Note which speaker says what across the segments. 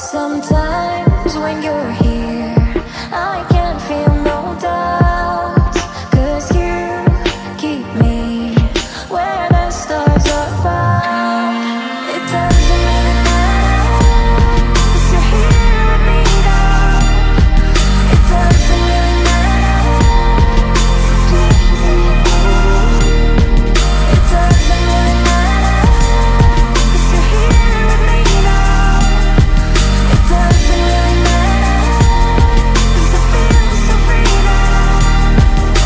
Speaker 1: Sometimes when you're here, I can't feel no doubt, 'cause you keep me where the stars are found. It doesn't really matter, 'cause you're here with me now. It doesn't really matter. It doesn't really matter, 'cause you're here with me now. It doesn't really matter, 'cause I feel so free now.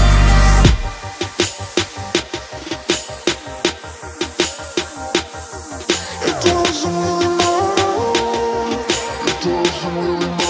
Speaker 1: It doesn't really matter. It doesn't really matter.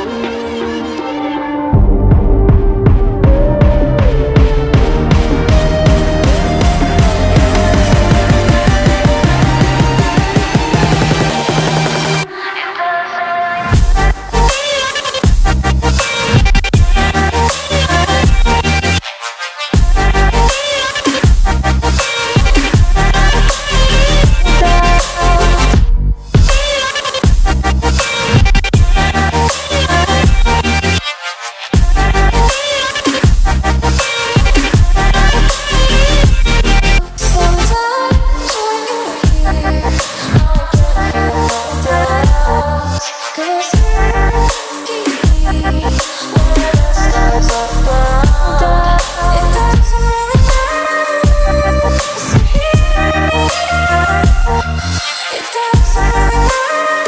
Speaker 1: Sometimes when you're here, I can't feel no doubt, 'cause you keep me where the stars are found. It doesn't really matter, 'cause you're here with me now. It doesn't really matter.